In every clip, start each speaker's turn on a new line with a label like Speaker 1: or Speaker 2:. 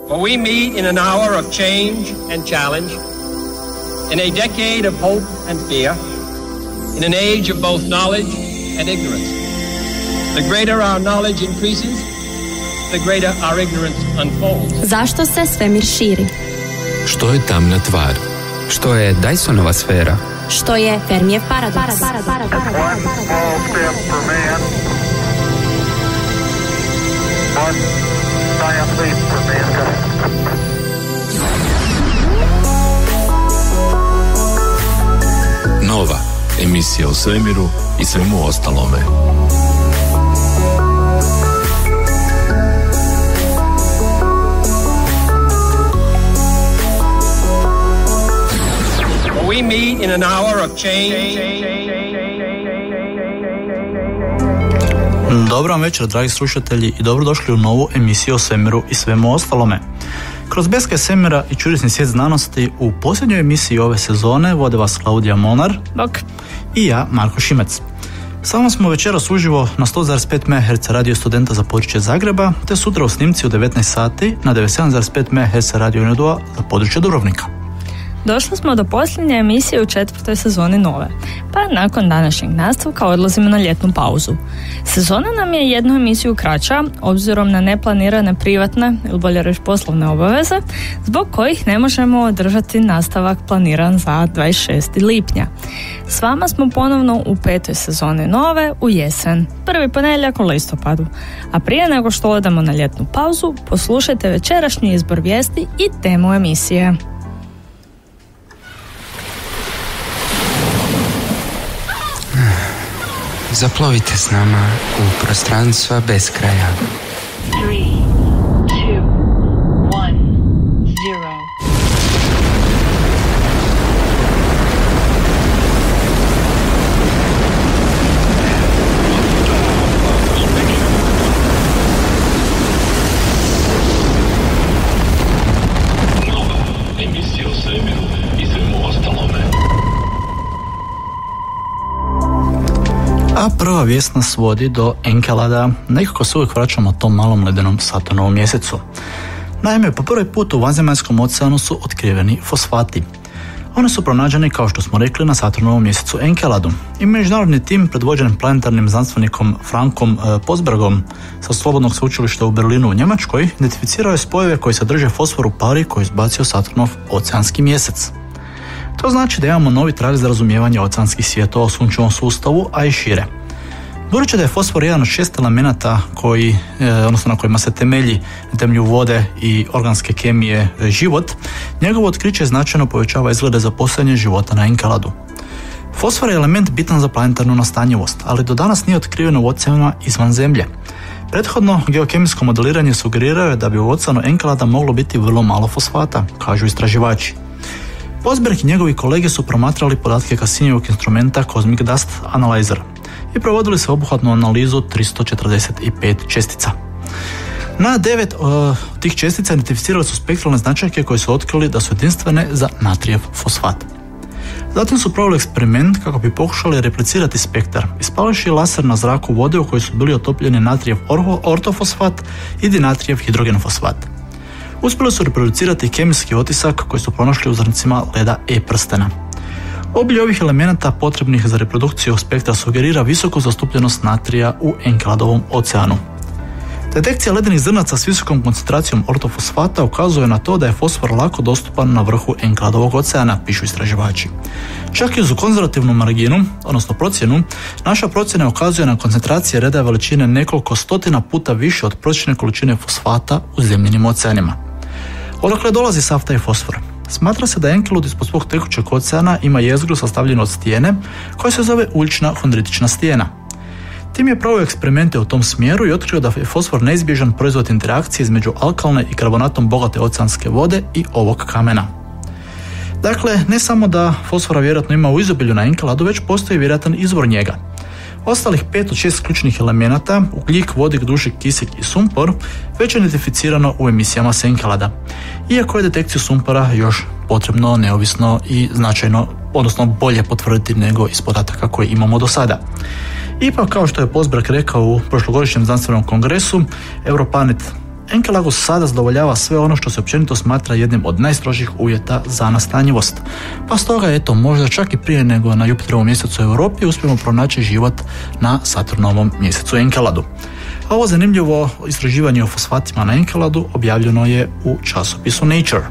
Speaker 1: For we meet in an hour of change and challenge, in a decade of hope and fear, in an age of both knowledge and ignorance. The greater our knowledge increases, the greater our ignorance unfolds.
Speaker 2: Zašto se svemir širi?
Speaker 3: Što je tamna tvar? Što je Dysonova sfera?
Speaker 2: Što je Fermijev paradoks?
Speaker 3: Nova emisija o svemiru i svemu ostalome.
Speaker 1: We meet in an hour of change.
Speaker 4: Dobro vam večer, dragi slušatelji, i dobrodošli u novu emisiju o svemiru i svemu ostalome. Kroz beskraj svemira i čudesni svijet znanosti u posljednjoj emisiji ove sezone vode vas Klaudija Molnar i ja, Marko Šimec. Samo smo večeras uživo na 100,5 MHz radio studenta za područje Zagreba, te sutra u snimci u 19 sati na 97,5 MHz radio Nedua za područje Dubrovnika.
Speaker 5: Došli smo do posljednje emisije u 4. sezoni Nove, pa nakon današnjeg nastavka odlazimo na ljetnu pauzu. Sezona nam je jednu emisiju kraća, obzirom na neplanirane privatne, ili bolje reći poslovne obaveze, zbog kojih ne možemo održati nastavak planiran za 26. lipnja. S vama smo ponovno u 5. sezoni Nove u jesen, prvi ponedjeljak u listopadu. A prije nego što odemo na ljetnu pauzu, poslušajte večerašnji izbor vijesti i temu emisije.
Speaker 3: Zaplovite s nama u prostranstva bez kraja.
Speaker 6: 3, 2, 1, 0.
Speaker 3: Emisija o svemiru i svemu ostalome.
Speaker 4: A prva vijest nas vodi do Enkelada. Nekako se uvijek vraćamo tom malom ledenom Saturnovom mjesecu. Naime, po prvi put u vanzemaljskom oceanu su otkriveni fosfati. Oni su pronađeni, kao što smo rekli, na Saturnovom mjesecu Enkeladu. I međunarodni tim, predvođen planetarnim znanstvenikom Frankom Posbergom sa Slobodnog sveučilišta u Berlinu u Njemačkoj, identificirao je spojeve koji sadrže fosfor u pari koji je izbacio Saturnov oceanski mjesec. To znači da imamo novi trag za razumijevanje oceanskih svjetova u sunčevom sustavu, a i šire. Budući da je fosfor jedan od 6 elemenata na kojima se temelji na temelju vode i organske kemije život, njegovo otkriće značajno povećava izglede za postojanje života na Enkeladu. Fosfor je element bitan za planetarnu nastanjivost, ali do danas nije otkriveno u oceanima izvan Zemlje. Prethodno geokemijsko modeliranje sugerirao je da bi u oceanu Enkelada moglo biti vrlo malo fosfata, kažu istraživači. Posberg i njegovi kolege su promatrali podatke Cassinievog instrumenta Cosmic Dust Analyzer i provodili se obuhvatnu analizu 345 čestica. Na 9 tih čestica identificirali su spektralne značajke koje su otkrili da su jedinstvene za natrijev fosfat. Zatim su proveli eksperiment kako bi pokušali replicirati spektar, ispaливši laser na zraku vode u kojoj su bili otopljeni natrijev ortofosfat i dinatrijev hidrogenfosfat. Uspjeli su reproducirati kemijski otisak koji su pronašli u zrncima leda E-prstena. Obilje ovih elemenata potrebnih za reprodukciju spektra sugerira visoku zastupljenost natrija u Enkeladovom oceanu. Detekcija ledenih zrnaca s visokom koncentracijom ortofosfata ukazuje na to da je fosfor lako dostupan na vrhu Enkeladovog oceana, pišu istraživači. Čak i uz konzervativnu marginu, odnosno procjenu, naša procjena ukazuje na koncentracije reda veličine nekoliko stotina puta više od prosječne količine fosfata u zemljinim oceanima. Odakle dolazi sav taj fosfor? Smatra se da Enkelad ispod svog tekućeg oceana ima jezgru sastavljenu od stijene koja se zove ulična hondritična stijena. Tim je proveo eksperimente u tom smjeru i otkrio da je fosfor neizbježan proizvod interakcije između alkalne i karbonatom bogate oceanske vode i ovog kamena. Dakle, ne samo da fosfora vjerojatno ima u izobilju na Enkeladu, već postoji vjerojatan izvor njega. Ostalih 5 od 6 ključnih elemenata, ugljik, vodik, dušik, kisik i sumpor, već je identificirano u emisijama s Enkelada. Iako je detekciju sumpora još potrebno, neovisno i značajno, odnosno bolje potvrditi nego iz podataka koje imamo do sada. Ipak, kao što je Posberg rekao u prošlogodišnjem znanstvenom kongresu, Europlanet Enceladus sada zadovoljava sve ono što se općenito smatra jednim od najstrožih uvjeta za nastanjivost. Pa stoga, eto, možda čak i prije nego na Jupiterovom mjesecu u Europi uspijemo pronaći život na Saturnovom mjesecu Enceladu. A ovo zanimljivo istraživanje o fosfatima na Enceladu objavljeno je u časopisu Nature.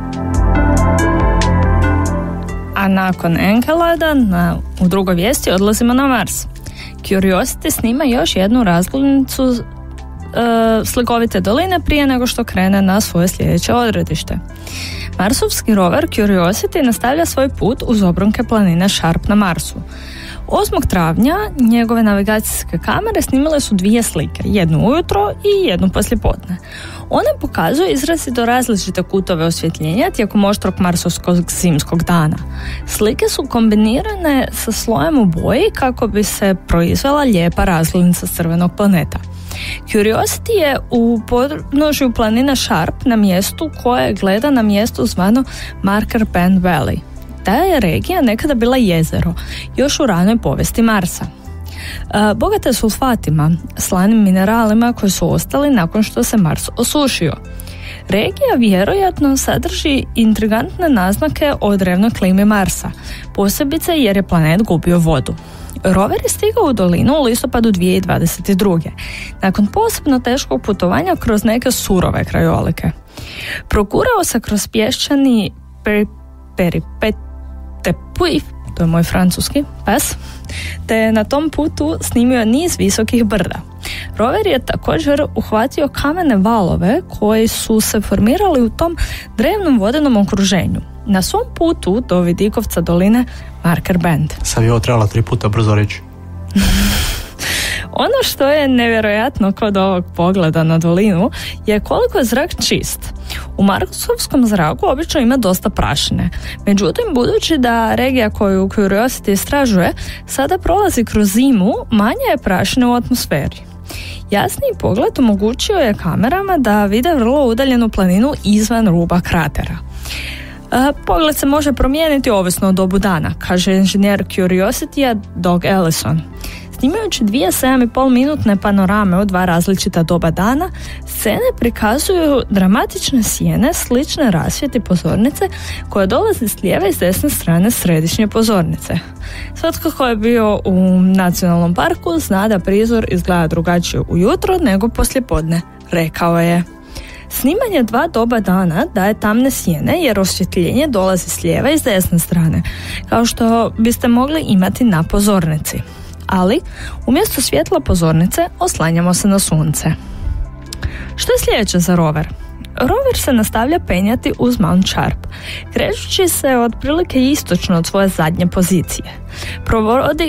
Speaker 5: A nakon Encelada, u drugoj vijesti odlazimo na Mars. Curiosity snima još jednu razglednicu slikovite doline prije nego što krene na svoje sljedeće odredište. Marsovski rover Curiosity nastavlja svoj put uz obronke planine Sharp na Marsu. 8. travnja njegove navigacijske kamere snimile su 2 slike, jednu ujutro i jednu poslijepodne. One pokazuju izrazito različite kutove osvjetljenja tijekom oštrog marsovskog zimskog dana. Slike su kombinirane sa slojem u boji kako bi se proizvela lijepa razglednica crvenog planeta. Curiosity je u podnožju planine Sharp na mjestu koje gleda na mjesto zvano Marker Bend Valley. Ta je regija nekada bila jezero, još u ranoj povijesti Marsa. Bogata je sulfatima, slanim mineralima koji su ostali nakon što se Mars osušio. Regija vjerojatno sadrži intrigantne naznake o drevnoj klimi Marsa, posebice jer je planet gubio vodu. Rover je stigao u dolinu u listopadu 2022. nakon posebno teškog putovanja kroz neke surove krajolike. Progurao se kroz pješčani Peripetepuy, to je moj francuski pas, te na tom putu snimio niz visokih brda. Rover je također uhvatio kamene valove koji su se formirali u tom drevnom vodenom okruženju. Na svom putu do vidikovca doline Marker Bend.
Speaker 4: Sad je ovo trebala 3 puta brzo reći.
Speaker 5: Ono što je nevjerojatno kod ovog pogleda na dolinu je koliko je zrak čist. U marsovskom zraku obično ima dosta prašine. Međutim, budući da regija koju Curiosity istražuje sada prolazi kroz zimu, manje je prašine u atmosferi. Jasniji pogled omogućio je kamerama da vide vrlo udaljenu planinu izvan ruba kratera. Pogled se može promijeniti ovisno o dobu dana, kaže inženjer Curiosity-a Doug Ellison. Snimajući 2 7,5-minutne panorame u 2 različita doba dana, scene prikazuju dramatične sjene slične rasvjeti pozornice koje dolaze s lijeve i s desne strane središnje pozornice. Svatko ko je bio u nacionalnom parku zna da prizor izgleda drugačije ujutro nego poslijepodne, rekao je. Snimanje 2 doba dana daje tamne sjene jer osvjetljenje dolazi s lijeve i s desne strane, kao što biste mogli imati na pozornici. Ali, umjesto svjetla pozornice, oslanjamo se na sunce. Što je sljedeće za rover? Rover se nastavlja penjati uz Mount Sharp, krećući se otprilike istočno od svoje zadnje pozicije. Provodi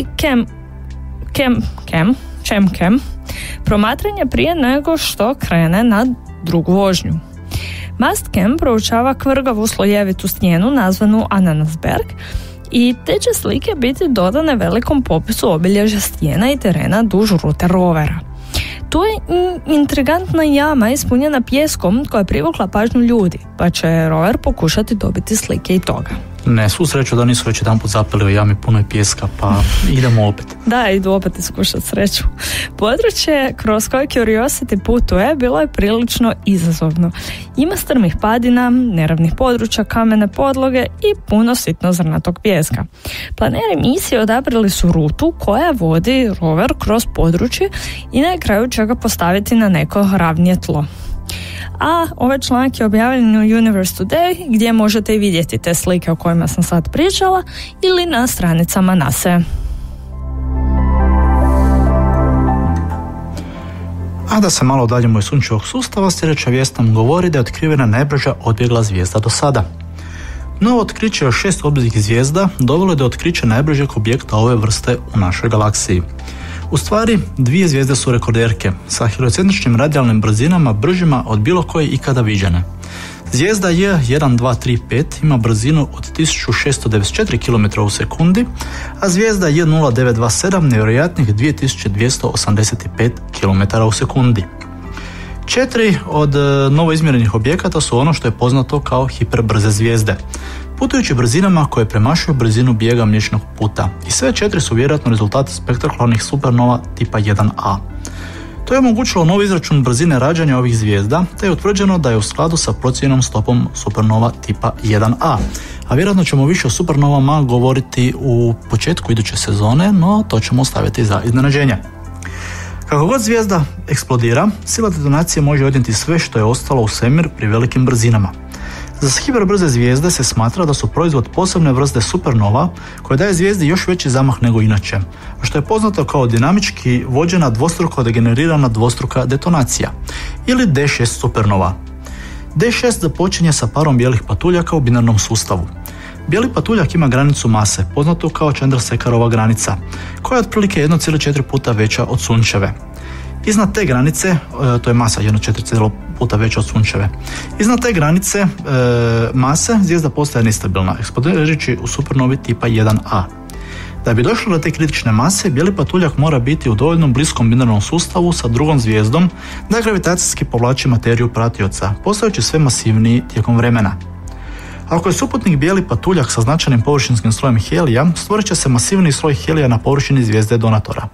Speaker 5: chem promatranje prije nego što krene na drugu vožnju. Mastcam proučava kvrgavu slojevitu stijenu nazvanu Ananasberg i te će slike biti dodane velikom popisu obilježja stijena i terena duž rute rovera. Tu je intrigantna jama ispunjena pijeskom koja je privukla pažnju ljudi, pa će rover pokušati dobiti slike i toga.
Speaker 4: Ne, svu sreću da nisu već jedanput zapeli u jami punoj pijeska, pa idemo opet.
Speaker 5: Da, idu opet iskušati sreću. Područje kroz koje Curiosity putuje bilo je prilično izazovno. Ima strmih padina, neravnih područja, kamene podloge i puno sitno zrnatog pijeska. Planeri misije odabrali su rutu koja vodi rover kroz područje i na kraju će ga postaviti na neko ravnije tlo. A ovaj članak je objavljen u Universe Today gdje možete i vidjeti te slike o kojima sam sad pričala ili na stranicama NASA.
Speaker 4: A da se malo udaljimo iz sunčevog sustava, sljedeća vijest nam govori da je otkrivena najbrža odbjegla zvijezda do sada. Novo otkriće od 6 odbjeglih zvijezda dovelo je do otkrića najbržeg objekta ove vrste u našoj galaksiji. U stvari, 2 zvijezde su rekorderke, sa heliocentričnim radijalnim brzinama bržima od bilo koje ikada viđene. Zvijezda J1235 ima brzinu od 1694 km u sekundi, a zvijezda J0927 nevjerojatnih 2285 km u sekundi. 4 od novoizmjerenih objekata su ono što je poznato kao hiperbrze zvijezde, putujući brzinama koje premašuju brzinu bijega Mliječnog puta, i sve 4 su vjerojatno rezultat spektakularnih supernova tipa 1A. To je omogućilo novi izračun brzine rađanja ovih zvijezda, te je utvrđeno da je u skladu sa procijenjenom stopom supernova tipa 1a. A vjerojatno ćemo više o supernovama govoriti u početku iduće sezone, no to ćemo ostaviti za iznenađenje. Kako god zvijezda eksplodira, sila detonacije može odnijeti sve što je ostalo u svemir pri velikim brzinama. Za hiperbrze zvijezde se smatra da su proizvod posebne vrste supernova koja daje zvijezdi još veći zamah nego inače, što je poznato kao dinamički vođena dvostruko degenerirana dvostruka detonacija ili D6 supernova. D6 započinje sa parom bijelih patuljaka u binarnom sustavu. Bijeli patuljak ima granicu mase, poznatu kao Chandrasekharova granica, koja je otprilike 1,4 puta veća od sunčeve. Iznad te granice, to je masa 1,4 puta veća od sunčeve. Iznad te granice mase zvijezda postaje nestabilna, eksplodirajući u supernovi tipa 1a. Da bi došlo do te kritične mase, bijeli patuljak mora biti u dovoljno bliskom binarnom sustavu sa drugom zvijezdom da gravitacijski povlači materiju pratioca, postajući sve masivniji tijekom vremena. Ako je suputnik bijeli patuljak sa značajnim površinskim slojem helija, stvorit će se masivni sloj helija na površini zvijezde donatora.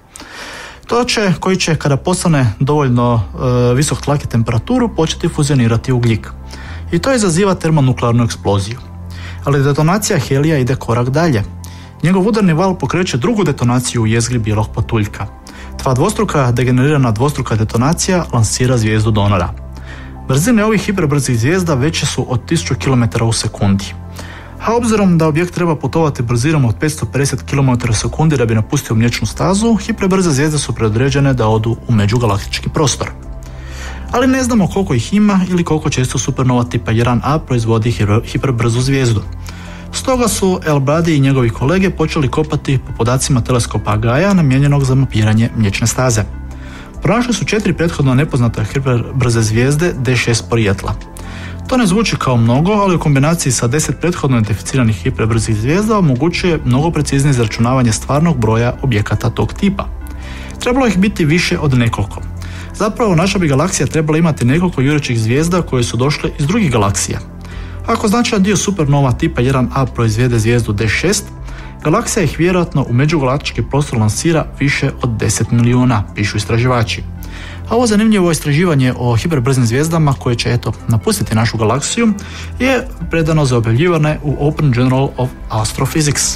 Speaker 4: Koji će, kada postane dovoljno visok tlak i temperaturu, početi fuzionirati ugljik. I to izaziva termonuklearnu eksploziju. Ali detonacija helija ide korak dalje. Njegov udarni val pokreće drugu detonaciju u jezgri bijelog patuljka. Ta dvostruka degenerirana dvostruka detonacija lansira zvijezdu donora. Brzine ovih hiperbrzih zvijezda veće su od 1000 km u sekundi. A obzirom da objekt treba putovati brzinom od 550 km u sekundi da bi napustio mliječnu stazu, hiperbrze zvijezde su predodređene da odu u međugalaktički prostor. Ali ne znamo koliko ih ima ili koliko često supernova tipa 1a proizvodi hiperbrzu zvijezdu. Stoga su El-Brady i njegovi kolege počeli kopati po podacima teleskopa Gaia namijenjenog za mapiranje mliječne staze. Pronašli su 4 prethodno nepoznate hiperbrze zvijezde D6 porijekla. To ne zvuči kao mnogo, ali u kombinaciji sa 10 prethodno identificiranih hiperbrzih zvijezda omogućuje mnogo preciznije izračunavanje stvarnog broja objekata tog tipa. Trebalo ih biti više od nekoliko. Zapravo, naša bi galaksija trebala imati nekoliko jurećih zvijezda koje su došle iz drugih galaksija. Ako značajan dio supernova tipa 1a proizvede zvijezdu D6, galaksija ih vjerojatno u međugalaktički prostor lansira više od 10 milijuna, pišu istraživači. A ovo zanimljivo istraživanje o hiperbrzim zvijezdama koje će napustiti našu galaksiju je predano za objavljivane u Open Journal of Astrophysics.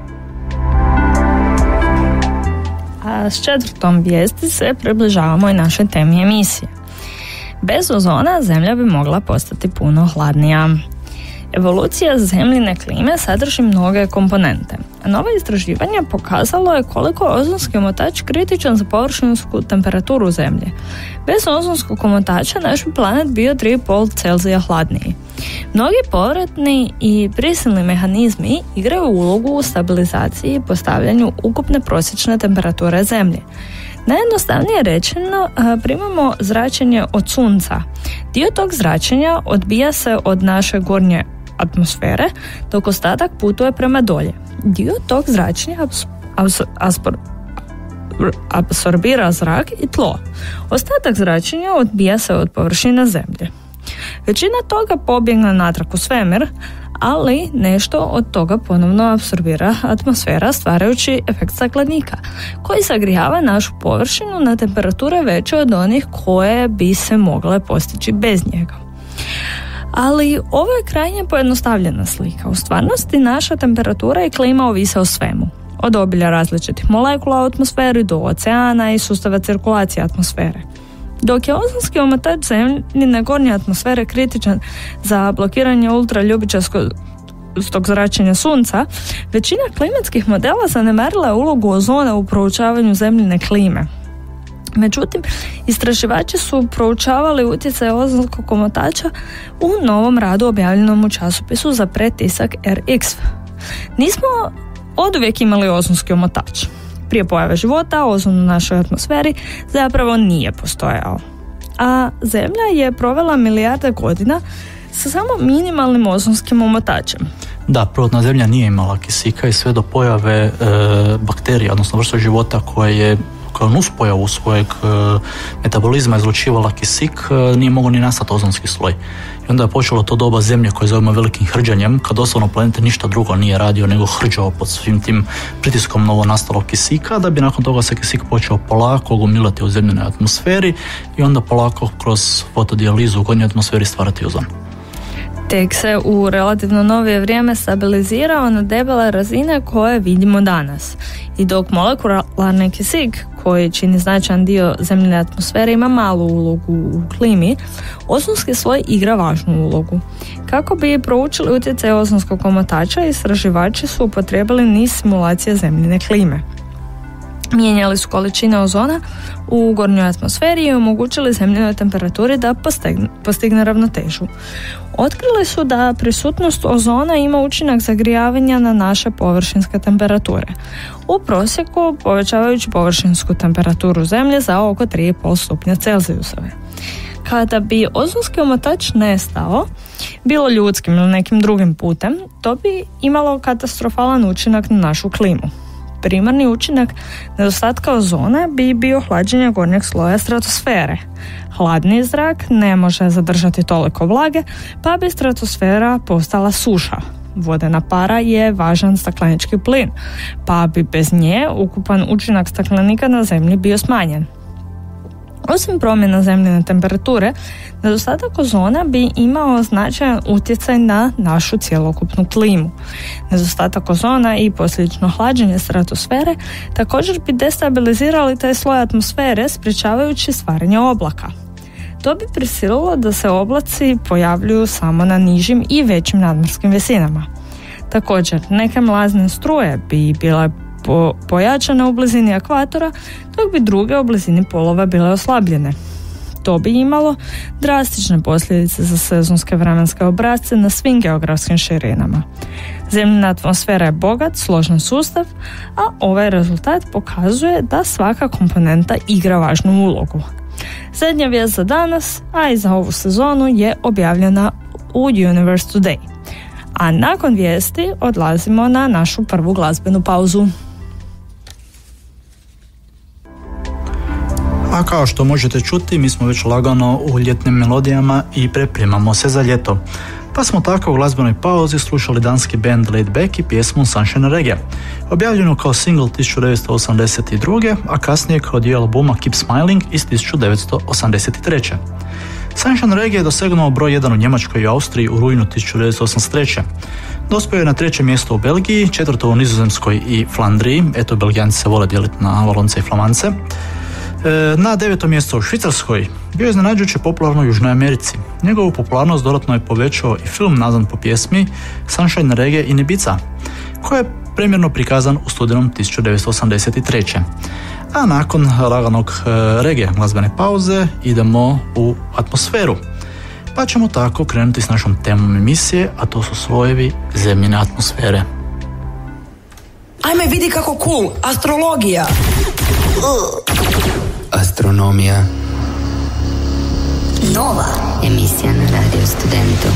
Speaker 5: A s 4. vijesti se približavamo i našoj temi emisije. Bez ozona Zemlja bi mogla postati puno hladnija. Evolucija zemljine klime sadrži mnoge komponente. Novo istraživanje pokazalo je koliko je ozonski omotač kritičan za površinsku temperaturu Zemlje. Bez ozonskog omotača naš bi planet bio 3,5 Celzija hladniji. Mnogi povratni i prisilni mehanizmi igraju ulogu u stabilizaciji i postavljanju ukupne prosječne temperature Zemlje. Najjednostavnije rečeno, primamo zračenje od sunca. Dio tog zračenja odbija se od naše gornje atmosfere, dok ostatak putuje prema dolje. Dio tog zračenja apsorbira zrak i tlo. Ostatak zračenja odbija se od površine Zemlje. Većina toga pobjegne natrag u svemir, ali nešto od toga ponovno apsorbira atmosfera stvarajući efekt staklenika, koji zagrijava našu površinu na temperature veće od onih koje bi se mogle postići bez njega. Ali ovo je krajnje pojednostavljena slika. U stvarnosti naša temperatura i klima ovise o svemu. Od obilja različitih molekula u atmosferi do oceana i sustava cirkulacije atmosfere. Dok je ozonski omotač Zemljine gornje atmosfere kritičan za blokiranje ultraljubičastog zračenja sunca, većina klimatskih modela zanemarila je ulogu ozona u proučavanju Zemljine klime. Međutim, istraživači su proučavali utjecaj ozonskog omotača u novom radu objavljenom u časopisu za pretisak RX. Nismo oduvijek imali ozonski omotač. Prije pojave života, ozon u našoj atmosferi zapravo nije postojao. A Zemlja je provela milijarde godina sa samo minimalnim ozonskim omotačem.
Speaker 4: Da, prvotna Zemlja nije imala kisika i sve do pojave bakterija, odnosno vrsta života koje je kao nuspojavu svojeg metabolizma izlučivala kisik, nije mogao ni nastati ozonski sloj. I onda je počelo to doba zemlje koje zovemo velikim hrđanjem, kad doslovno planet ništa drugo nije radio nego hrđao pod svim tim pritiskom novo nastalog kisika, da bi nakon toga se kisik počeo polako gomilati u zemljenoj atmosferi i onda polako kroz fotodijalizu u gornjoj atmosferi stvarati ozon.
Speaker 5: Tek se u relativno novije vrijeme stabilizirao na debele razine koje vidimo danas. I dok molekularni kisik, koji čini značajan dio zemljine atmosfere, ima malu ulogu u klimi, ozonski sloj igra važnu ulogu. Kako bi proučili utjecaj ozonskog omotača, istraživači su upotrijebili niz simulacija zemljine klime. Mijenjali su količine ozona u gornjoj atmosferi i omogućili zemljinoj temperaturi da postigne ravnotežu. Otkrili su da prisutnost ozona ima učinak zagrijavanja na naše površinske temperature, u prosjeku povećavajući površinsku temperaturu zemlje za oko 3,5 stupnja Celzijusove. Kada bi ozonski omotač nestao, bilo ljudskim ili nekim drugim putem, to bi imalo katastrofalan učinak na našu klimu. Primarni učinak nedostatka ozona bi bio hlađenje gornjeg sloja stratosfere. Hladni zrak ne može zadržati toliko vlage, pa bi stratosfera postala suša. Vodena para je važan staklenički plin, pa bi bez nje ukupan učinak staklenika na zemlji bio smanjen. Osim promjena zemljine temperature, nedostatak ozona bi imao značajan utjecaj na našu cjelokupnu klimu. Nedostatak ozona i posljedično hlađenje stratosfere također bi destabilizirali taj sloj atmosfere, sprječavajući stvaranje oblaka. To bi prisililo da se oblaci pojavljuju samo na nižim i većim nadmorskim visinama. Također, neke mlazne struje bi bile pojačane u blizini ekvatora, dok bi druge u blizini polova bile oslabljene. To bi imalo drastične posljedice za sezonske vremenske obrasce na svim geografskim širinama. Zemljina atmosfera je bogat, složen sustav, a ovaj rezultat pokazuje da svaka komponenta igra važnu ulogu. Zadnja vijest za danas, a i za ovu sezonu, je objavljena u Universe Today. A nakon vijesti odlazimo na našu prvu glazbenu pauzu.
Speaker 4: A kao što možete čuti, mi smo već lagano u ljetnim melodijama i pripremamo se za ljeto. Pa smo tako u glazbenoj pauzi slušali danski band Laid Back i pjesmu Sunshine Reggae, objavljenu kao single 1982. a kasnije kao dio albuma Keep Smiling iz 1983. Sunshine Reggae je dosegnuo broj 1 u Njemačkoj i Austriji u rujnu 1983. Dospio je na 3. mjesto u Belgiji, 4. u Nizozemskoj i Flandriji, eto Belgijanci se vole dijeliti na Valonce i Flamance. Na 9. mjesto u Švicarskoj, bio je iznenađujuće popularno u Južnoj Americi. Njegovu popularnost dodatno je povećao i film nazvan po pjesmi Sunshine Reggae in Ibiza, koji je premjerno prikazan u studenom 1983. A nakon laganog reggae glazbene pauze idemo u atmosferu. Pa ćemo tako krenuti s našom temom emisije, a to su slojevi zemljine atmosfere.
Speaker 7: Ajme vidi kako cool, astrologija.
Speaker 3: Astronomija.
Speaker 8: Nova emisija na Radio Studentu.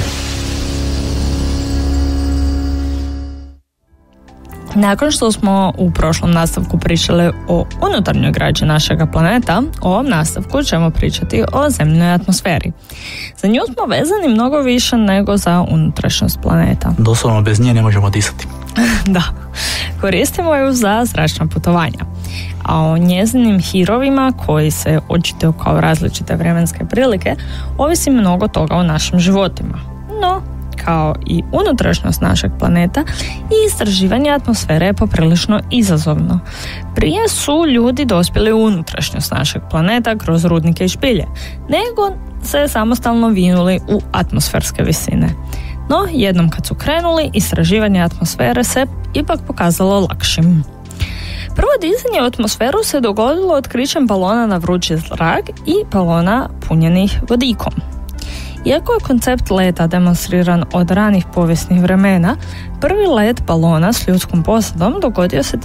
Speaker 5: Nakon što smo u prošlom nastavku pričali o unutarnjoj građi našega planeta, u ovom nastavku ćemo pričati o zemljinoj atmosferi. Za nju smo vezani mnogo više nego za unutrašnjost planeta.
Speaker 4: Doslovno bez nje ne možemo disati.
Speaker 5: Da, koristimo ju za zračna putovanja. A o njezinim hirovima, koji se očituju kao različite vremenske prilike, ovisi mnogo toga o našim životima. No, kao i unutrašnjost našeg planeta, i istraživanje atmosfere je poprilično izazovno. Prije su ljudi dospjeli u unutrašnjost našeg planeta kroz rudnike i špilje, nego se samostalno vinuli u atmosferske visine. No, jednom kad su krenuli, istraživanje atmosfere se ipak pokazalo lakšim. Prvo dizanje u atmosferu se dogodilo otkrićem balona na vrući zrak i balona punjenih vodikom. Iako je koncept leta demonstriran od ranih povijesnih vremena, prvi let balona s ljudskom posadom dogodio se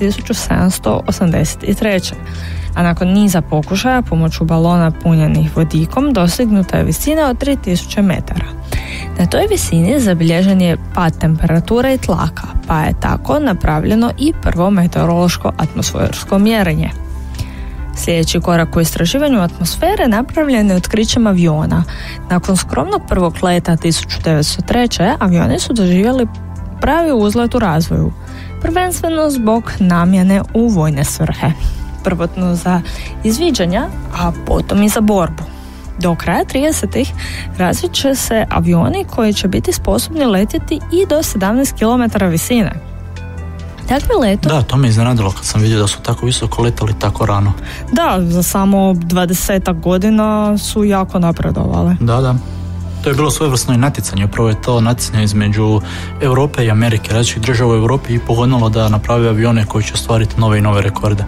Speaker 5: 1783. A nakon niza pokušaja pomoću balona punjenih vodikom dostignuta je visina od 3000 metara. Na toj visini zabilježen je pad temperature i tlaka, pa je tako napravljeno i prvo meteorološko atmosfersko mjerenje. Sljedeći korak u istraživanju atmosfere napravljen je otkrićem aviona. Nakon skromnog prvog leta 1903. avioni su doživjeli pravi uzlet u razvoju, prvenstveno zbog namjene u vojne svrhe. Prvotno za izviđanja, a potom i za borbu. Do kraja 30-ih razvit će se avioni koji će biti sposobni letjeti i do 17 km visine. Takvi letovi...
Speaker 4: Da, to me iznenadilo kad sam vidio da su tako visoko letali tako rano.
Speaker 5: Da, za samo 20 godina su jako napredovali.
Speaker 4: Da. To je bilo svojevrsno i natjecanje, upravo je to natjecanje između Europe i Amerike, različitih država u Europi i pogodnalo da napravi avione koji će ostvariti nove i nove rekorde.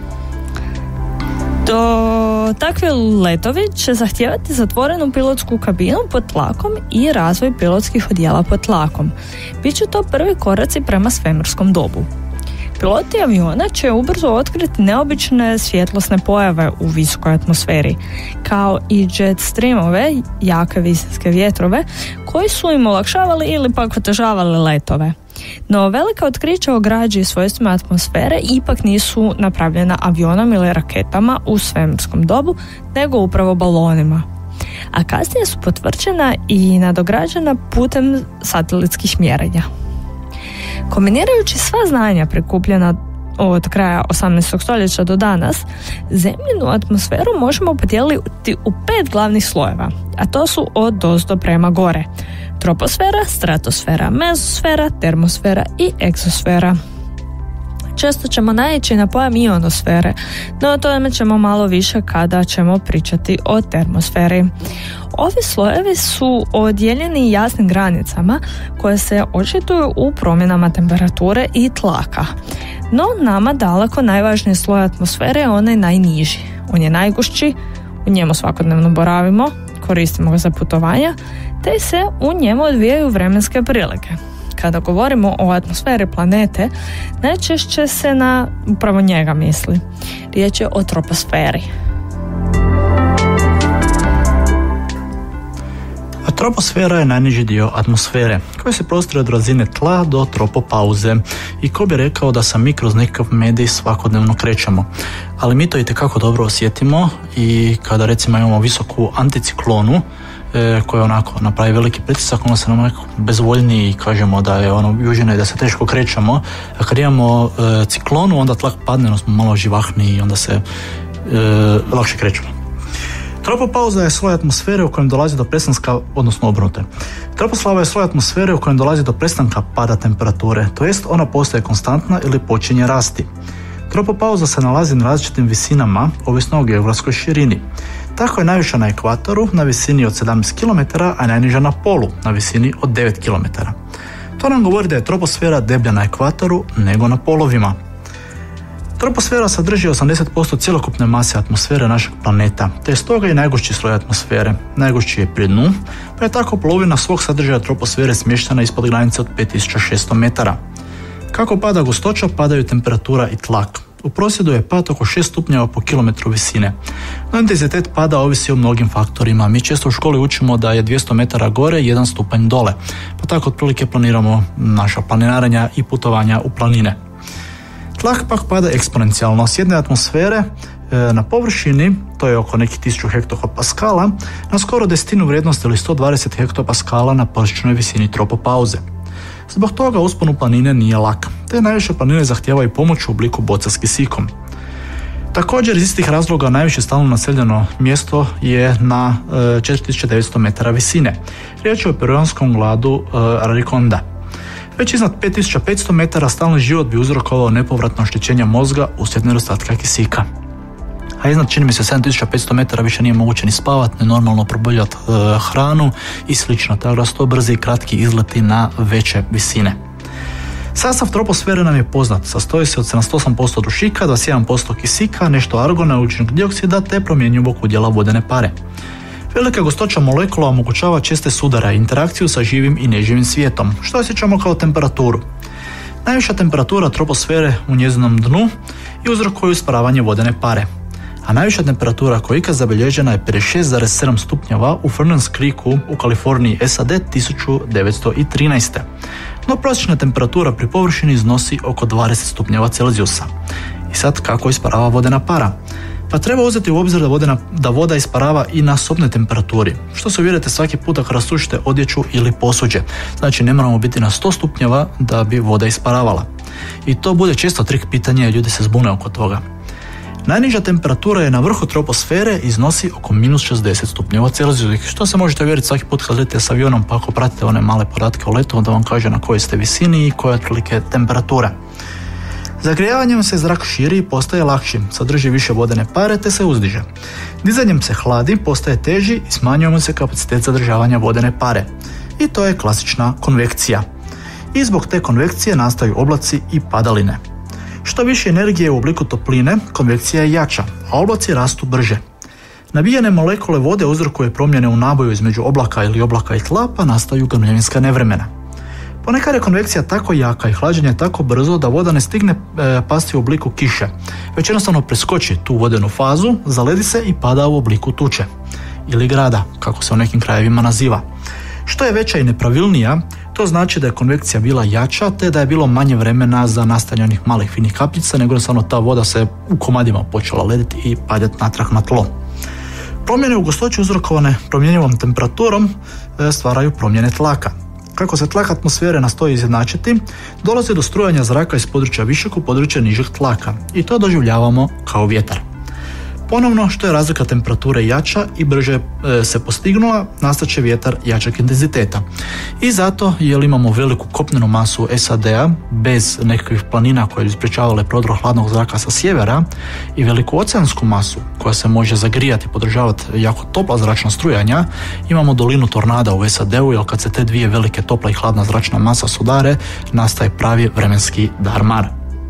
Speaker 5: Takvi letovi će zahtijevati zatvorenu pilotsku kabinu pod tlakom i razvoj pilotskih odjela pod tlakom. Biće to prvi koraci prema svemirskom dobu. Piloti aviona će ubrzo otkriti neobične svjetlosne pojave u visokoj atmosferi, kao i jet streamove, jake visinske vjetrove, koji su im olakšavali ili pak otežavali letove. No velika otkrića o građi i svojstvima atmosfere ipak nisu napravljena avionom ili raketama u svemirskom dobu, nego upravo balonima. A kasnije su potvrđena i nadograđena putem satelitskih mjerenja. Kombinirajući sva znanja prikupljena od kraja 18. stoljeća do danas, zemljinu atmosferu možemo podijeliti u 5 glavnih slojeva, a to su od dozdo prema gore: troposfera, stratosfera, mezosfera, termosfera i egzosfera. Često ćemo naići na pojam ionosfere, no o tome ćemo malo više kada ćemo pričati o termosferi. Ovi slojevi su odijeljeni jasnim granicama koje se očituju u promjenama temperature i tlaka. No nama daleko najvažniji sloj atmosfere je onaj najniži. On je najgušći, u njemu svakodnevno boravimo, koristimo ga za putovanja, te se u njemu odvijaju vremenske prilike. Kada govorimo o atmosferi planete, najčešće se na upravo njega misli. Riječ je o troposferi.
Speaker 4: A troposfera je najniži dio atmosfere, koji se prostire od razine tla do tropopauze i ko bi rekao da se mi kroz nekakav medij svakodnevno krećemo. Ali mi to itekako dobro osjetimo i kada recimo imamo visoku anticiklonu, koja onako napravi veliki pritisak, onda se nam nekako bezvoljni i kažemo da je južina i da se teško krećemo. A kad imamo ciklonu, onda tlak padne, onda smo malo živahniji i onda se lakše krećemo. Tropopauza je sloj atmosfere u kojem dolazi do prestanka, odnosno obrnute. Troposlava je sloj atmosfere u kojem dolazi do prestanka pada temperature, to jest ona postaje konstantna ili počinje rasti. Tropopauza se nalazi na različitim visinama, ovisno o geografskoj širini. Tako je najviša na ekvatoru na visini od 17 km, a najniža na polu na visini od 9 km. To nam govori da je troposfera deblja na ekvatoru nego na polovima. Troposfera sadrži 80% cjelokupne mase atmosfere našeg planeta, te je stoga i najgušći sloj atmosfere. Najgušći je pri dnu, pa je tako polovina svog sadržaja troposfere smještena ispod granice od 5600 metara. Kako pada gustoća, padaju temperatura i tlak. U prosjedu je pad oko 6 stupnjeva po kilometru visine. No intenzitet pada ovisi o mnogim faktorima. Mi često u školi učimo da je 200 metara gore 1 stupanj dole, pa tako otprilike planiramo naša planiranja i putovanja u planine. Tlak pak pada eksponencijalno s jedne atmosfere na površini, to je oko nekih 1000 hektopaskala, na skoro desetinu vrijednosti ili 120 hektopaskala na prosječnoj visini tropopauze. Zbog toga uspon u planine nije lak, te najviše planine zahtijevaju pomoć u obliku boca s kisikom. Također iz istih razloga najviše stalno naseljeno mjesto je na 4900 metara visine. Riječ je o peruanskom gladu Arikonda. Već iznad 5500 metara stalni život bi uzrokovao nepovratno oštećenje mozga uslijed nedostatka kisika. A iznad, čini mi se, 7500 metara više nije moguće ni spavati, ni normalno probavljati hranu i slično, tako da su to brzi i kratki izleti na veće visine. Sastav troposfere nam je poznat, sastoji se od 78% dušika, 21% kisika, nešto argona, ugljičnog dioksida te promjenjivog udjela vodene pare. Velika gustoća molekula omogućava česte sudare i interakciju sa živim i neživim svijetom, što osjećamo kao temperaturu. Najviša temperatura troposfere u njezinom dnu i uzrokuju isparavanje vodene pare. A najviša temperatura koja je ikad zabilježena je 56,7 stupnjeva u Fernandes Creeku u Kaliforniji, SAD 1913. No prosječna temperatura pri površini iznosi oko 20 stupnjeva Celzijusa. I sad kako isparava vodena para? Pa treba uzeti u obzir da voda isparava i na sobnoj temperaturi, što se uvjerite svaki puta kada sušite odjeću ili posuđe. Znači ne moramo biti na 100 stupnjeva da bi voda isparavala. I to bude često trik pitanje, ljudi se zbune oko toga. Najniža temperatura je na vrhu troposfere, iznosi oko minus 60 stupnjeva Celzijusovih, što se možete uvjeriti svaki put kad letite s avionom, pa ako pratite one male podatke o letu, onda vam kaže na kojoj ste visini i koja je otprilike temperatura. Zagrijavanjem se zrak širi i postaje lakši, sadrži više vodene pare te se uzdiže. Dizanjem se hladi, postaje teži i smanjuje mu se kapacitet zadržavanja vodene pare. I to je klasična konvekcija. I zbog te konvekcije nastaju oblaci i padaline. Što više energije u obliku topline, konvekcija je jača, a oblaci rastu brže. Nabijene molekule vode uzrokuje promjene u naboju između oblaka ili oblaka i tla, pa nastaju grmljavinska nevremena. Ponekad je konvekcija tako jaka i hlađenje tako brzo da voda ne stigne pasti u obliku kiše, već jednostavno preskoči tu vodenu fazu, zaledi se i pada u obliku tuče ili grada, kako se u nekim krajevima naziva. Što je veća i nepravilnija, to znači da je konvekcija bila jača te da je bilo manje vremena za nastajanje onih malih finih kapljica, nego jednostavno ta voda se u komadima počela lediti i padati natrag na tlo. Promjene u gustoći uzrokovane promjenjivom temperaturom stvaraju promjene tlaka. Kako se tlak atmosfere nastoji izjednačiti, dolazi do strujanja zraka iz područja višeg u područje nižeg tlaka i to doživljavamo kao vjetar. Ponovno, što je razlika temperature jača i brže se postignula, nastaće vjetar jačeg intenziteta. I zato, jer imamo veliku kopnenu masu SAD-a, bez nekakvih planina koje bi sprječavale prodor hladnog zraka sa sjevera, i veliku oceansku masu koja se može zagrijati i podržavati jako topla zračna strujanja, imamo dolinu tornada u SAD-u, jer kad se te dvije velike topla i hladna zračna masa sudare, nastaje pravi vremenski darmar.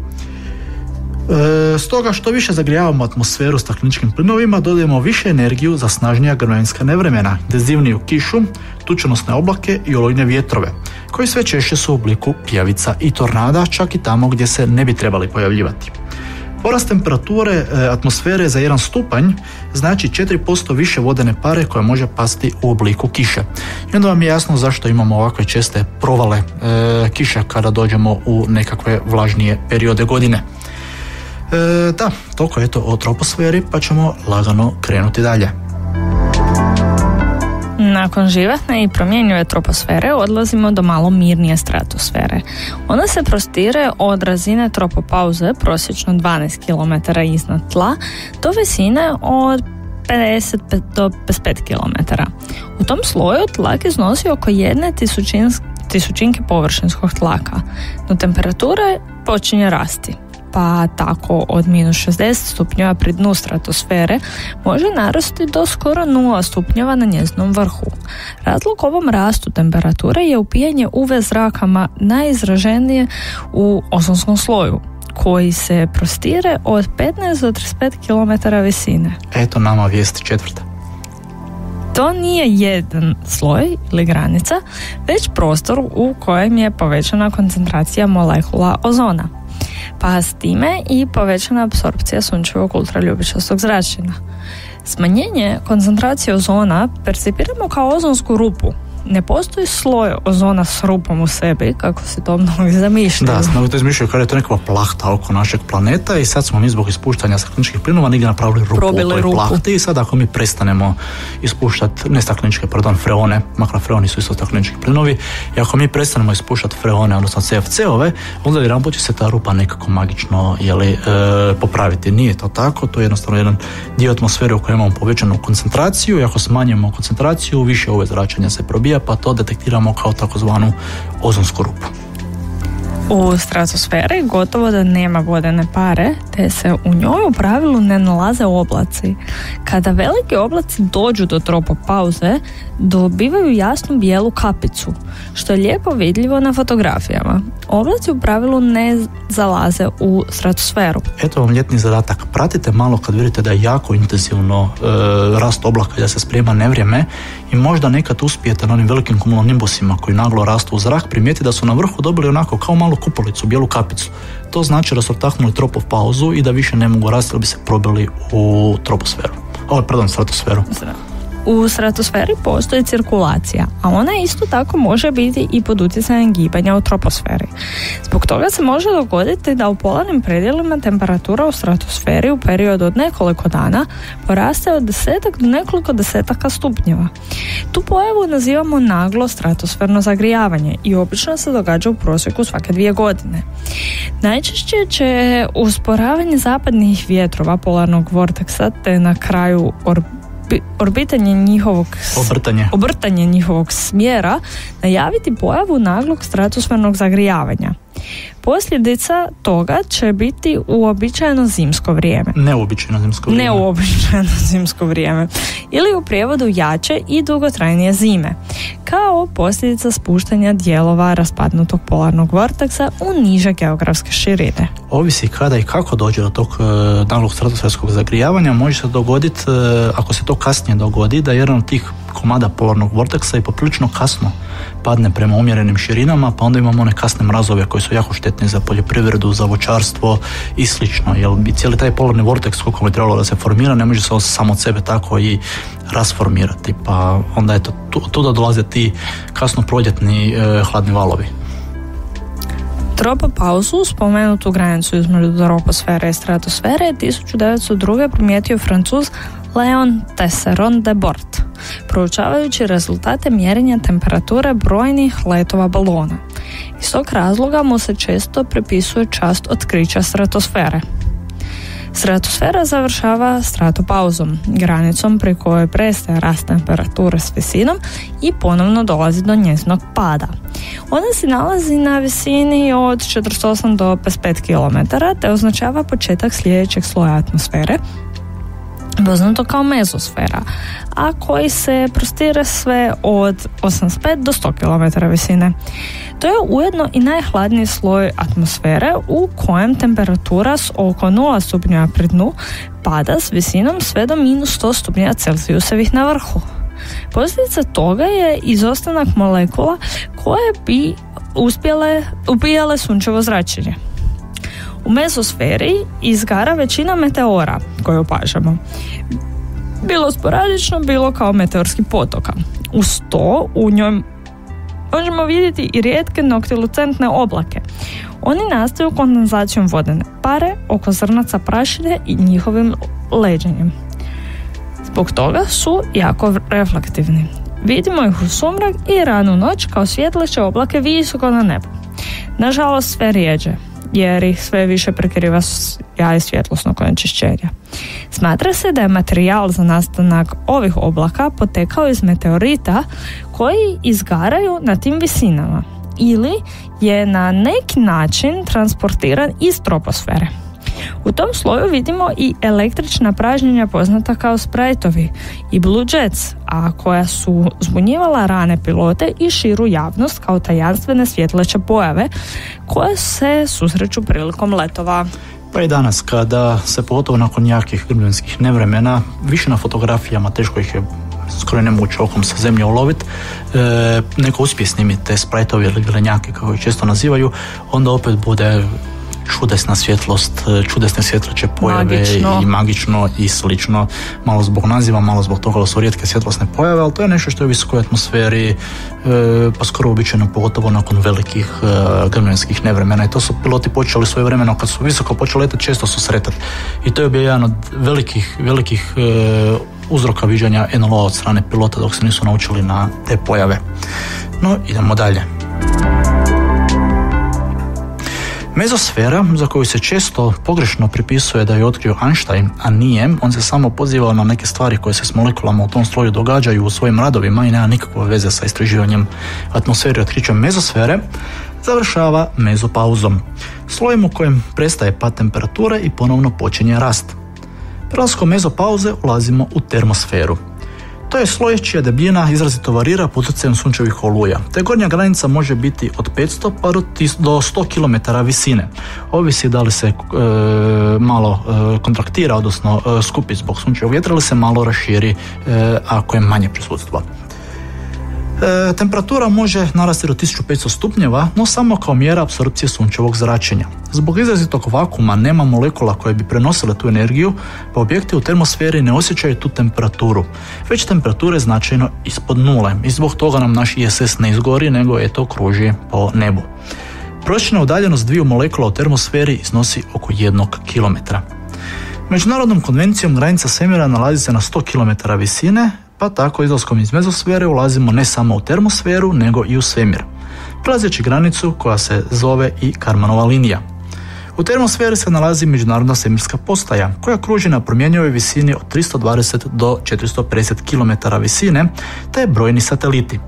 Speaker 4: Stoga što više zagrijavamo atmosferu stakleničkim plinovima, dodajemo više energiju za snažnija grmljavinska nevremena, intenzivniju kišu, tučonosne oblake i olujne vjetrove, koji sve češće su u obliku pijavica i tornada, čak i tamo gdje se ne bi trebali pojavljivati. Porast temperature atmosfere za 1 stupanj znači 4% više vodene pare koja može pasti u obliku kiše. I onda vam je jasno zašto imamo ovakve česte provale kiše kada dođemo u nekakve vlažnije periode godine. Da, toliko je to o troposferi, pa ćemo lagano krenuti dalje.
Speaker 5: Nakon životne i promjenjive troposfere odlazimo do malo mirnije stratosfere. Ona se prostire od razine tropopauze, prosječno 12 km iznad tla, do visine od 50 do 55 km. U tom sloju tlak iznosi oko 1 tisućinke površinskog tlaka, no temperatura počinje rasti. Pa tako od minus 60 stupnjeva pri dnu stratosfere može narasti do skoro 0 stupnjeva na njezinom vrhu. Razlog ovom rastu temperature je upijanje UV zrakama najizraženije u ozonskom sloju, koji se prostire od 15 do 35 km visine.
Speaker 4: Eto nama vijest četvrta.
Speaker 5: To nije jedan sloj ili granica, već prostor u kojem je povećana koncentracija molekula ozona, pa s time i povećana apsorpcija sunčevog ultraljubičastog zračenja. Smanjenje koncentracije ozona percipiramo kao ozonsku rupu. Ne postoji sloj ozona s rupom u sebi, kako se to mnogi zamišljaju.
Speaker 4: Da, mnogi to izmišljaju kada je to nekakva plahta oko našeg planeta i sad smo mi zbog ispuštanja stakleničkih plinova negdje napravili rupu u toj plahti i sad ako mi prestanemo ispuštati, ne stakleničke, freone, makar freoni su isto staklenički plinovi, i ako mi prestanemo ispuštati freone, odnosno CFC-ove, onda jedanput će se ta rupa nekako magično popraviti. Nije to tako, to je jednostavno jedan dio atmosfere u kojoj imamo povećanu koncentraciju i ako smanjimo koncentraciju, više ove zračenja se probija, pa to detektiramo kao takozvanu ozonsku rupu.
Speaker 5: U stratosferi gotovo da nema vodene pare, te se u njoj u pravilu ne nalaze oblaci. Kada veliki oblaci dođu do tropopauze, dobivaju jasnu bijelu kapicu, što je lijepo vidljivo na fotografijama. Oblaci u pravilu ne zalaze u stratosferu.
Speaker 4: Eto vam ljetni zadatak. Pratite malo kad vidite da je jako intenzivno rast oblaka i da se sprema nevrijeme i možda nekad uspijete na onim velikim cumulonimbusima koji naglo rastu u zrak primijeti da su na vrhu dobili onako kao malu kupolicu, bijelu kapicu. To znači da su otahnuli tropopauzu i da više ne mogu rasti, da bi se probili u troposferu. Stratosferu.
Speaker 5: U stratosferi postoji cirkulacija, a ona isto tako može biti i pod utjecajem gibanja u troposferi. Zbog toga se može dogoditi da u polarnim predjelima temperatura u stratosferi u periodu od nekoliko dana poraste od 10 do nekoliko desetaka stupnjeva. Tu pojavu nazivamo naglo stratosferno zagrijavanje i obično se događa u prosjeku svake 2 godine. Najčešće će usporavanje zapadnih vjetrova polarnog vorteksa te na kraju obrtanje njihovog smjera najaviti pojavu naglog stratosfernog zagrijavanja. Posljedica toga će biti uobičajeno zimsko vrijeme. Neuobičajeno zimsko vrijeme. Ili u prijevodu jače i dugotrajnije zime. Kao posljedica spuštanja dijelova raspadnutog polarnog vorteksa u niže geografske širine.
Speaker 4: Ovisi kada i kako dođe do tog naglog stratosferskog zagrijavanja. Može se dogoditi, ako se to kasnije dogodi, da jedan od tih komada polarnog vorteksa i poprilično kasno padne prema umjerenim širinama, pa onda imamo one kasne mrazove koji su jako štetni za poljoprivredu, za voćarstvo i slično, jer bi cijeli taj polarni vorteks koliko bi trebalo da se formira, ne može se samo od sebe tako i rasformirati, pa onda eto, tuda dolaze ti kasno proljetni hladni valovi.
Speaker 5: Tropopauzu, spomenutu granicu između troposfere i stratosfere, 1902. primijetio Francuz Leon Tesseron de Bort, proučavajući rezultate mjerenja temperature brojnih letova balona. Iz tog razloga mu se često pripisuje čast otkrića stratosfere. Stratosfera završava stratopauzom, granicom pri kojoj prestaje rast temperature s visinom i ponovno dolazi do njezinog pada. Ona se nalazi na visini od 48 do 55 km te označava početak sljedećeg sloja atmosfere, poznato kao mezosfera, a koji se prostire sve od 85 do 100 km visine. To je ujedno i najhladniji sloj atmosfere u kojem temperatura s oko 0 stupnjeva pri dnu pada s visinom sve do minus 100 stupnjeva Celzijusevih na vrhu. Posljedica toga je izostanak molekula koje bi upijale sunčevo zračenje. U mezosferi izgara većina meteora koje opažamo. Bilo sporadično, bilo kao meteorski potoka. Uz to u njoj možemo vidjeti i rijetke noktilucentne oblake. Oni nastaju kondenzacijom vodene pare oko zrnaca prašine i njihovim leđenjem. Zbog toga su jako reflektivni. Vidimo ih u sumrak i ranu noć kao svjetleće oblake visoko na nebu. Nažalost sve rijeđe, jer ih sve više prekriva jaj svjetlosnog onečišćenja. Smatra se da je materijal za nastanak ovih oblaka potekao iz meteorita koji izgaraju na tim visinama ili je na neki način transportiran iz troposfere. U tom sloju vidimo i električna pražnjenja poznata kao sprajtovi i blue jets, a koja su zbunjivala rane pilote i širu javnost kao tajanstvene svjetleće pojave koje se susreću prilikom letova.
Speaker 4: Pa i danas kada se pogotovo nakon jakih grmljenskih nevremena, više na fotografijama, teško ih je skoro nemoguće okom sa zemlje uloviti, neko uspije snimiti te sprajtovi ili grenjake kako ih često nazivaju, onda opet bude čudesna svjetlost, čudesne svjetleće pojave i magično i slično, malo zbog naziva, malo zbog toga da su rijetke svjetlosne pojave, ali to je nešto što je u visokoj atmosferi pa skoro uobičajeno, pogotovo nakon velikih grmljenskih nevremena, i to su piloti počeli svoje vremeno kad su visoko počeli letati, često su sretati, i to je bio jedan od velikih uzroka viđanja NLO od strane pilota dok se nisu naučili na te pojave. No, idemo dalje. Mezosfera, za koju se često pogrešno pripisuje da je otkrio Einstein, a nije, on se samo pozivao na neke stvari koje se s molekulama u tom sloju događaju u svojim radovima i nema nikakve veze sa istraživanjem atmosfere i otkrićem mezosfere, završava mezopauzom, slojem u kojem prestaje pad temperature i ponovno počinje rast. Prelaskom mezopauze ulazimo u termosferu. To je sloj čija debljina izrazito varira pod utjecajem sunčevih oluja, te gornja granica može biti od 500 pa do 100 km visine. Ovisi da li se malo kontraktira, odnosno skupi zbog sunčevog vjetra, ili se malo raširi ako je manje prisutstva. Temperatura može narasti do 1500 stupnjeva, no samo kao mjera apsorpcije sunčevog zračenja. Zbog izrazitog vakuma nema molekula koje bi prenosile tu energiju, pa objekti u termosferi ne osjećaju tu temperaturu, već temperature značajno ispod nule i zbog toga nam naš ISS ne izgori, nego kruži po nebu. Prosječna udaljenost dviju molekula u termosferi iznosi oko 1 km. Međunarodnom konvencijom granica svemira nalazi se na 100 km visine, pa tako izlaskom iz mezosfere ulazimo ne samo u termosferu, nego i u svemir, prelazeći granicu koja se zove i Karmanova linija. U termosferi se nalazi Međunarodna svemirska postaja, koja kruži na promjenjivoj visini od 320 do 450 km visine, te brojni sateliti.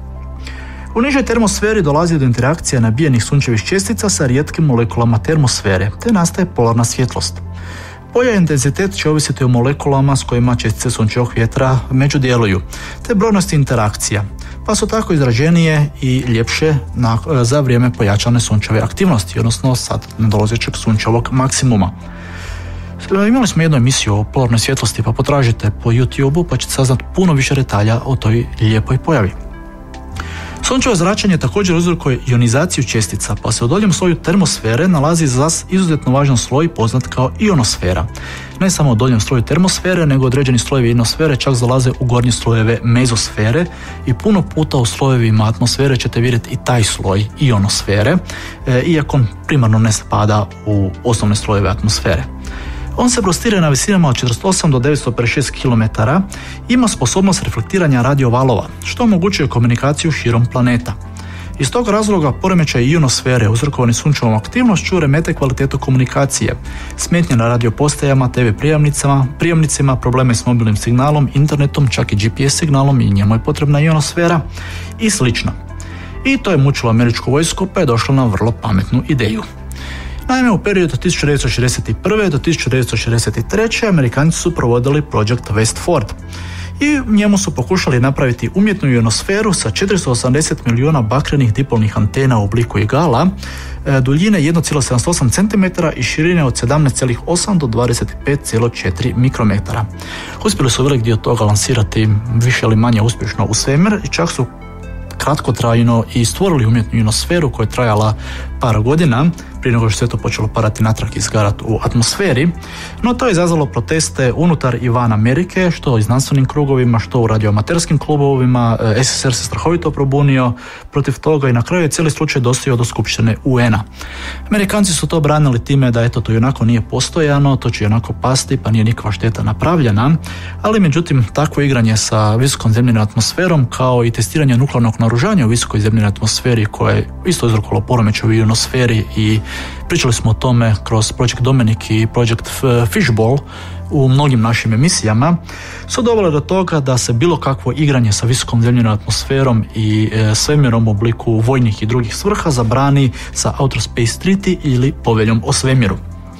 Speaker 4: U nižoj termosferi dolazi do interakcije nabijenih sunčevih čestica sa rijetkim molekulama termosfere, te nastaje polarna svjetlost. Boja i intenzitet će ovisiti o molekulama s kojima čestice sunčevog vjetra međudjeluju, te brojnosti interakcija, pa su tako izraženije i ljepše za vrijeme pojačane sunčeve aktivnosti, odnosno sad nadolazećeg sunčevog maksimuma. Imali smo jednu emisiju o polarnoj svjetlosti, pa potražite po YouTube-u pa ćete saznati puno više detalja o toj lijepoj pojavi. Sunčevo zračenje također uzrokuje ionizaciju čestica, pa se u donjem sloju termosfere nalazi izuzetno važan sloj poznat kao ionosfera. Ne samo u donjem sloju termosfere, nego određeni slojevi ionosfere čak zalaze u gornje slojeve mezosfere i puno puta u slojevima atmosfere ćete vidjeti i taj sloj ionosfere, iako on primarno ne spada u osnovne slojeve atmosfere. On se prostire na visinama od 48 do 956 km, ima sposobnost reflektiranja radiovalova, što omogućuje komunikaciju širom planeta. Iz tog razloga poremećaj ionosfere uzrokovani sunčevom aktivnošću remete kvalitetu komunikacije, smetnje na radiopostajama, TV prijemnicima, probleme s mobilnim signalom, internetom, čak i GPS signalom i njemu je potrebna ionosfera i slično. I to je mučilo američku vojsku, pa je došlo na vrlo pametnu ideju. Naime, u periodu od 1961. do 1963. Amerikanci su provodili projekt Westford i njemu su pokušali napraviti umjetnu ionosferu sa 480 milijuna bakrenih dipolnih antena u obliku igala, duljine 1,78 cm i širine od 17,8 do 25,4 mikrometara. Uspjeli su velik dio toga lansirati više ili manje uspješno u svemir i čak su kratkotrajno i stvorili umjetnu ionosferu koja je trajala par godina prije nego što se to počelo padati natrag i izgarati u atmosferi, no to je izazvalo proteste unutar i van Amerike, što u znanstvenim krugovima, što u radioamaterskim klubovima. SSR se strahovito probunio protiv toga i na kraju je cijeli slučaj dostio do skupštine UN-a. Amerikanci su to branili time da to ionako nije postojano, to će ionako pasti pa nije nikakva šteta napravljena, ali međutim takvo igranje sa visokom zemljenom atmosferom kao i testiranje nuklearnog naoružanja u visokoj zemljenoj atmosferi koje je isto uzrokovalo poremećaj u ionosferi i pričali smo o tome kroz Project Dominic i Project Fishbowl u mnogim našim emisijama, su dovele do toga da se bilo kakvo igranje sa visokom zemljenom atmosferom i svemirom u obliku vojnih i drugih svrha zabrani sa Outer Space Treaty ili poveljom o svemiru.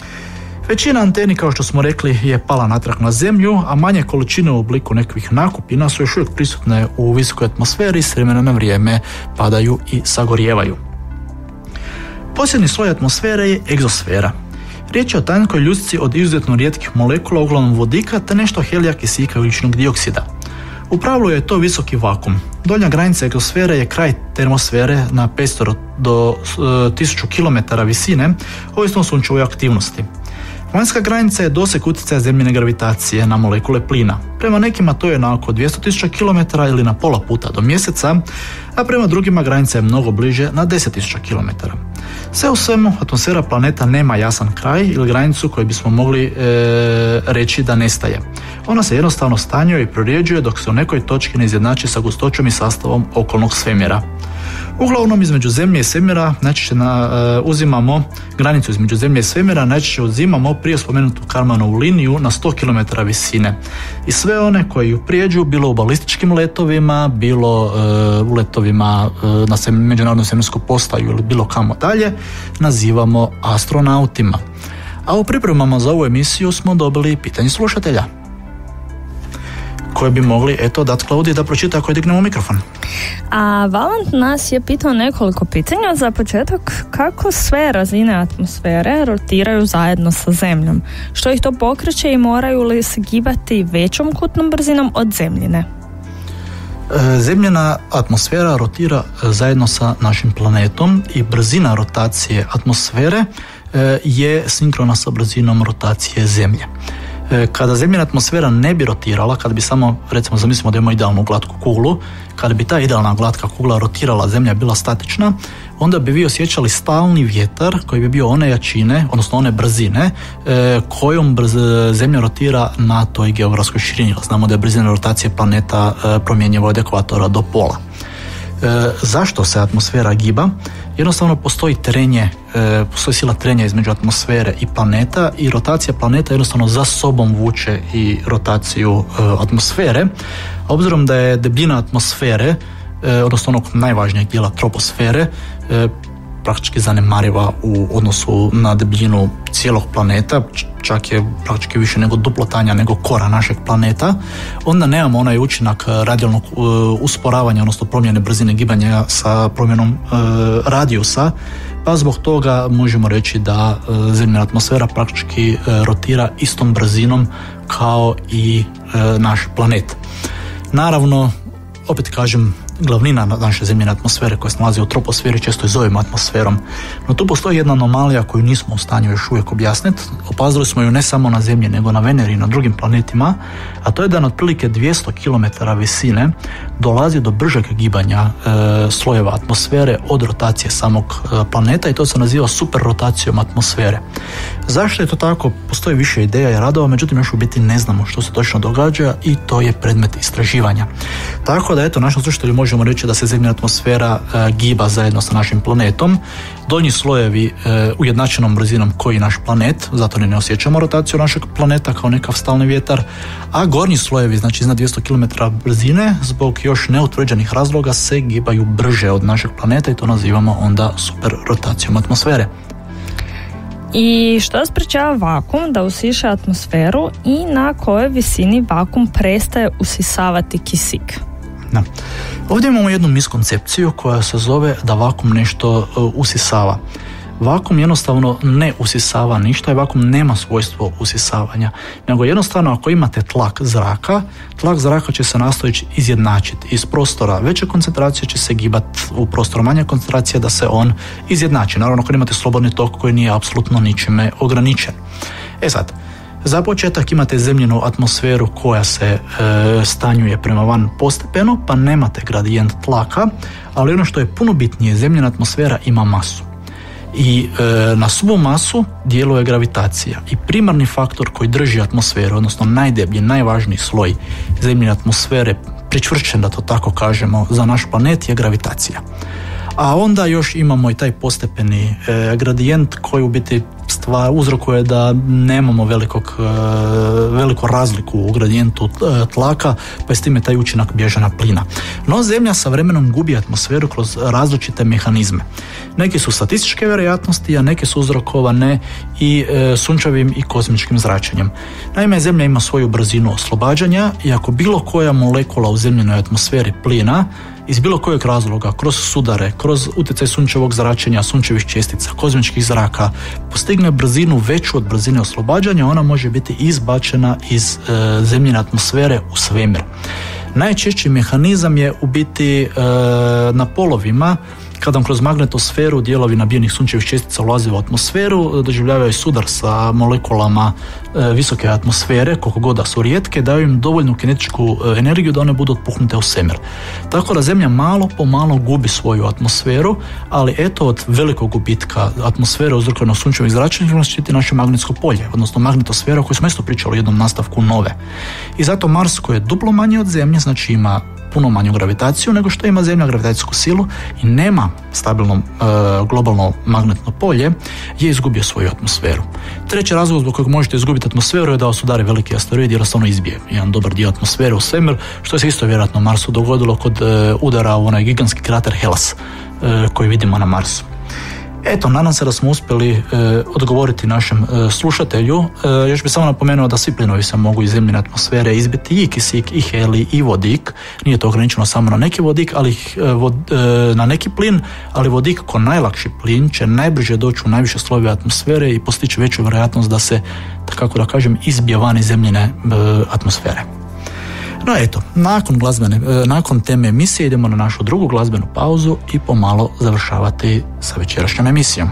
Speaker 4: Većina anteni, kao što smo rekli, je pala natrag na zemlju, a manje količine u obliku nekakvih nakupina su još uvijek prisutne u visokoj atmosferi, s vremena na vrijeme padaju i sagorijevaju. Posljednji sloj atmosfere je egzosfera. Riječ je o tankoj ljusci od izuzetno rijetkih molekula, uglavnom vodika, te nešto helija, kisika i ugljičnog dioksida. U pravilu je to visoki vakum. Donja granica egzosfere je kraj termosfere na 500 do 1000 km visine, ovisno o sunčevoj aktivnosti. Vanjska granica je doseg utjecaja zemljine gravitacije na molekule plina. Prema nekima to je na oko 200.000 km ili na pola puta do mjeseca, a prema drugima granica je mnogo bliže na 10.000 km. Sve u svemu, atmosfera planeta nema jasan kraj ili granicu koju bismo mogli reći da nestaje. Ona se jednostavno stanjuje i prorjeđuje dok se u nekoj točki ne izjednači sa gustoćom i sastavom okolnog svemira. Uglavnom između Zemlje i svemira najčešće uzimamo granicu između Zemlje i svemira, najčešće uzimamo prije spomenutu Karmanovu liniju na 100 km visine. I sve one koji ju prijeđu, bilo u balističkim letovima, bilo u letovima na Međunarodnu svemirsku postaju ili bilo kamo dalje, nazivamo astronautima. A u pripremama za ovu emisiju smo dobili pitanje slušatelja koje bi mogli dati Klaudiji da pročita ako je dignemo mikrofon.
Speaker 5: A Valant nas je pitao nekoliko pitanja. Za početak, kako sve razine atmosfere rotiraju zajedno sa Zemljom? Što ih to pokreće i moraju li se gibati većom kutnom brzinom od Zemljine?
Speaker 4: Zemljina atmosfera rotira zajedno sa našim planetom i brzina rotacije atmosfere je sinkrona sa brzinom rotacije Zemlje. Kada zemljina atmosfera ne bi rotirala, kada bi samo, recimo zamislimo da imamo idealnu glatku kuglu, kada bi ta idealna glatka kugla rotirala, Zemlja bila statična, onda bi vi osjećali stalni vjetar koji bi bio one jačine, odnosno one brzine kojom Zemlja rotira na toj geografskoj širini. Znamo da je brzina rotacije planeta promjenjiva od ekvatora do pola. Zašto se atmosfera giba? Jednostavno postoji sila trenja između atmosfere i planeta i rotacija planeta jednostavno za sobom vuče i rotaciju atmosfere. Obzirom da je debljina atmosfere, odnosno onog najvažnijeg dijela troposfere, praktički zanemariva u odnosu na debljinu cijelog planeta, čak je praktički više nego duplo tanja nego kora našeg planeta, onda nemamo onaj učinak radijalnog usporavanja, odnosno promjene brzine gibanja sa promjenom radijusa, pa zbog toga možemo reći da zemljina atmosfera praktički rotira istom brzinom kao i naš planet. Naravno, opet kažem, glavnina naše zemljine atmosfere koja se nalazi u troposferi često je zovemo atmosferom. No tu postoji jedna anomalija koju nismo u stanju još uvijek objasniti. Opazili smo ju ne samo na Zemlji nego na Veneri i na drugim planetima, a to je da na otprilike 200 km visine dolazi do bržeg gibanja slojeva atmosfere od rotacije samog planeta i to se naziva superrotacijom atmosfere. Zašto je to tako? Postoji više ideja i radova, međutim još u biti ne znamo što se točno događa i to je predmet istraživanja. Tako da eto, našem slušatelju možemo reći da se zemljina atmosfera giba zajedno sa našim planetom. Donji slojevi ujednačenom brzinom koji naš planet, zato ne osjećamo rotaciju našeg planeta kao nekav stalni vjetar, a gornji slojevi, znači iznad 200 km brzine, zbog još neutvrđenih razloga se gibaju brže od našeg planeta i to nazivamo onda super rotacijom atmosfere.
Speaker 5: I što sprečava vakuum da usiša atmosferu i na kojoj visini vakuum prestaje usisavati kisik?
Speaker 4: Da. Ovdje imamo jednu miskoncepciju koja se zove da vakuum nešto usisava. Vakuum jednostavno ne usisava ništa i vakuum nema svojstvo usisavanja, nego jednostavno ako imate tlak zraka će se nastojeći izjednačiti. Iz prostora veće koncentracije će se gibati u prostor manje koncentracije da se on izjednači. Naravno ako imate slobodni tok koji nije apsolutno ničime ograničen. Sad, za početak imate zemljinu atmosferu koja se stanjuje prema van postepeno, pa nemate gradijent tlaka, ali ono što je puno bitnije, zemljina atmosfera ima masu. I na svu masu djeluje gravitacija i primarni faktor koji drži atmosferu, odnosno najdeblji, najvažniji sloj zemljine atmosfere, pričvršćen da to tako kažemo, za naš planet je gravitacija. A onda još imamo i taj postepeni gradijent koji u biti uzrokuje da nemamo veliku razliku u gradijentu tlaka, pa je s time taj učinak bježanja plina. No Zemlja sa vremenom gubi atmosferu kroz različite mehanizme. Neki su statističke vjerojatnosti, a neke su uzrokovane i sunčevim i kozmičkim zračenjem. Naime, Zemlja ima svoju brzinu oslobađanja i ako bilo koja molekula u zemljinoj atmosferi plina iz bilo kojeg razloga, kroz sudare, kroz utjecaj sunčevog zračenja, sunčevih čestica, kozmičkih zraka, postigne brzinu veću od brzine oslobađanja, ona može biti izbačena iz zemljine atmosfere u svemir. Najčešći mehanizam je u biti na polovima, kada kroz magnetosferu dijelovi nabijenih sunčevih čestica ulaze u atmosferu, doživljavaju sudar sa molekulama visoke atmosfere, koliko god da su rijetke, daju im dovoljnu kinetičku energiju da one budu otpuhnute u svemir. Tako da Zemlja malo po malo gubi svoju atmosferu, ali eto od velikog gubitka atmosfere uzrokovano sunčevih zračenja nas štiti naše magnetsko polje, odnosno magnetosfera o kojoj smo isto pričali u jednom nastavku nove. I zato Mars koji je duplo manji od Zemlje, znači ima puno manju gravitaciju nego što ima Zemlja gravitacijsku silu i nema stabilno globalno magnetno polje, je izgubio svoju atmosferu. Treći razlog zbog kojeg možete izgubiti atmosferu je da vas udari veliki asteroid i jednostavno izbije jedan dobar dio atmosfere u svemir, što se isto vjerojatno Marsu dogodilo kod udara u onaj gigantski krater Hellas koji vidimo na Marsu. Eto, nadam se da smo uspjeli odgovoriti našem slušatelju. Još bih samo napomenuo da svi plinovi se mogu iz zemljine atmosfere izbiti, i kisik, i helij, i vodik. Nije to ograničeno samo na neki vodik, ali na neki plin, ali vodik kao najlakši plin će najbrže doći u najviše slojeve atmosfere i postići veću vjerojatnost da se, kako da kažem, izbije van iz zemljine atmosfere. No eto, nakon teme emisije idemo na našu drugu glazbenu pauzu i pomalo završavati sa večerašnjom emisijom.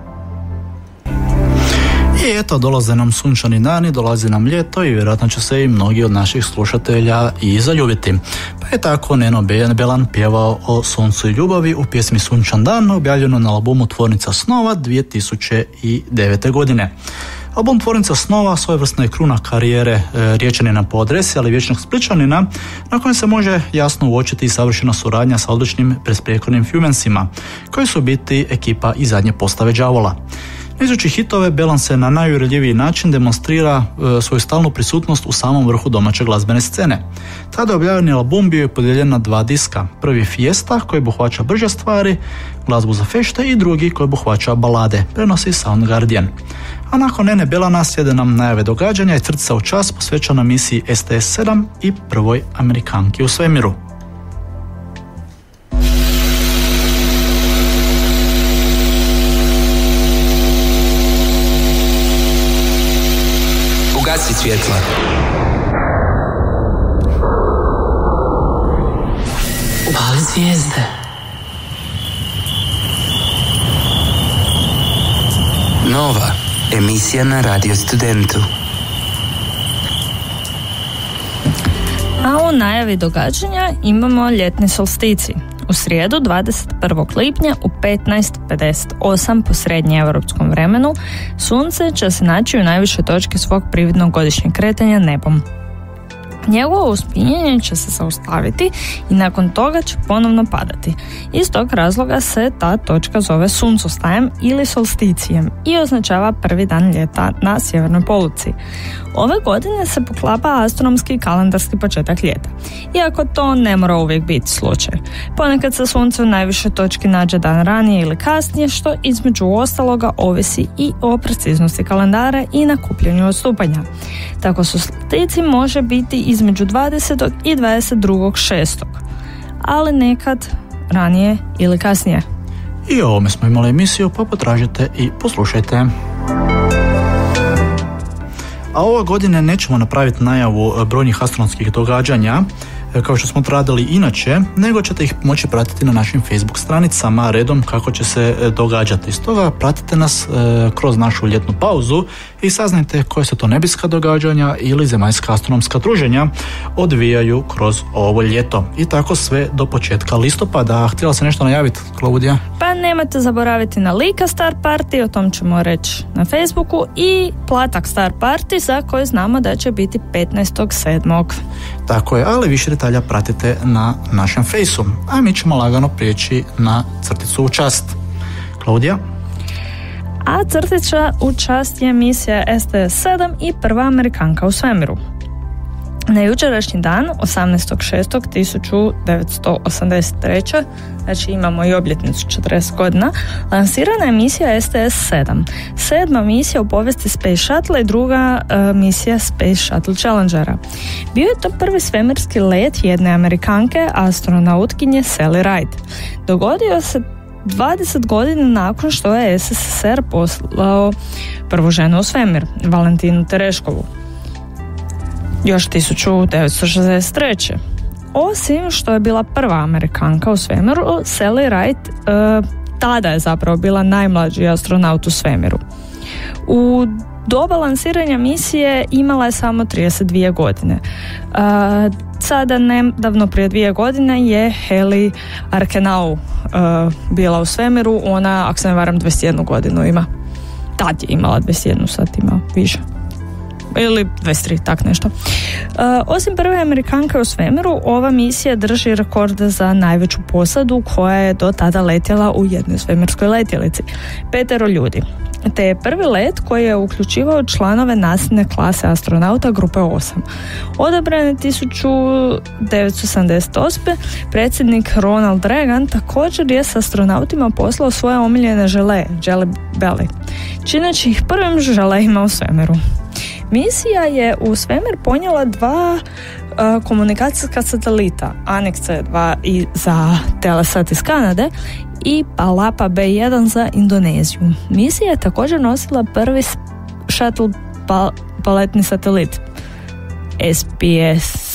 Speaker 4: I eto, dolaze nam sunčani dani, dolazi nam ljeto i vjerojatno će se i mnogi od naših slušatelja i zaljubiti. Pa je tako Neno Belan pjevao o suncu i ljubavi u pjesmi Sunčan dan, objavljeno na albumu Tvornica snova 2009. godine. Album Tvornica snova svojevrsna je kruna karijere Riječanina po adresi, ali vječnog Splićanina, na kojem se može jasno uočiti i savršena suradnja sa odličnim besprijekornim Fumensima, koji su biti ekipa i zadnje postave Đavola. Nizući hitove, Belan se na najuvjerljiviji način demonstrira svoju stalnu prisutnost u samom vrhu domaće glazbene scene. Tada objavljeni album bio je podijeljen na 2 diska. Prvi Fiesta, koji obuhvaća brže stvari, glazbu za fešte, i drugi koji obuhvaća balade, prenosi Soundgarden. A nakon Nene Belana slijede nam najave događanja i crtica u čas posvećena misiji STS-7 i prvoj Amerikanki u svemiru.
Speaker 3: Ugasi svjetla.
Speaker 7: Upali zvijezde.
Speaker 8: Nova emisija na Radio Studentu.
Speaker 5: A u najavi događanja imamo ljetni solstici. U srijedu 21. lipnja u 15:58 po srednjeevropskom vremenu sunce će se naći u najvišoj točki svog prividnog godišnjeg kretanja nebom. Njegovo uspinjenje će se zaustaviti i nakon toga će ponovno padati. Iz tog razloga se ta točka zove suncostajem ili solsticijem i označava prvi dan ljeta na sjevernoj poluci. Ove godine se poklapa astronomski i kalendarski početak ljeta, iako to ne mora uvijek biti slučaj. Ponekad se sunce u najvišoj točki nađe dan ranije ili kasnije, što između ostaloga ovisi i o preciznosti kalendara i nakupljanju odstupanja. Tako solstici može biti između 20. i 22.6., ali nekad ranije ili kasnije.
Speaker 4: I o ovome smo imali emisiju, pa potražite i poslušajte. A ove godine nećemo napraviti najavu brojnih astronomskih događanja, kao što smo to radili inače, nego ćete ih moći pratiti na našim Facebook stranicama redom kako će se događati. Stoga pratite nas kroz našu ljetnu pauzu i saznajte koje se to nebeskih događanja ili zemaljska astronomska druženja odvijaju kroz ovo ljeto. I tako sve do početka listopada. Htjela se nešto najaviti, Klaudija?
Speaker 5: Pa nemojte zaboraviti na Lika Star Party, o tom ćemo reći na Facebooku, i Platak Star Party za koje znamo da će biti 15.7.
Speaker 4: Tako je, ali više detalja pratite na našem fejsu. A mi ćemo lagano prijeći na crticu u čast. Klaudija?
Speaker 5: A crtica u čast je misija STS-7 i prva Amerikanka u svemiru. Na jučerašnji dan, 18.6.1983, znači imamo i obljetnicu 40 godina, lansirana je misija STS-7, 7. misija u povijesti Space Shuttle i druga misija Space Shuttle Challengera. Bio je to prvi svemirski let jedne Amerikanke, astronautkinje Sally Ride. Dogodio se 20 godina nakon što je SSSR poslao prvu ženu u svemir, Valentinu Tereškovu, još 1963. Osim što je bila prva Amerikanka u svemiru, Sally Ride tada je zapravo bila najmlađi astronaut u svemiru. U doba lansiranja misije imala je samo 32 godine. Sada, nedavno prije 2 godine, je Heli Arkenau bila u svemiru. Ona, ako se ne varam, 21 godinu ima. Tad je imala 21, sad ima više. Ili 23, tak nešto. Osim prve Amerikanke u svemiru, ova misija drži rekord za najveću posadu koja je do tada letjela u jednoj svemirskoj letjelici. 5 ljudi. Te je prvi let koji je uključivao članove nasljedne klase astronauta grupe 8. Odabran je 1978. Predsjednik Ronald Reagan također je s astronautima poslao svoje omiljene žele, Jelly Belly, čineći ih prvim želejima u svemiru. Misija je u svemir ponijela 2 komunikacijska satelita, Anik C2 i za Telesat iz Kanade i Palapa B1 za Indoneziju. Misija je također nosila prvi shuttle paletni satelit, SPS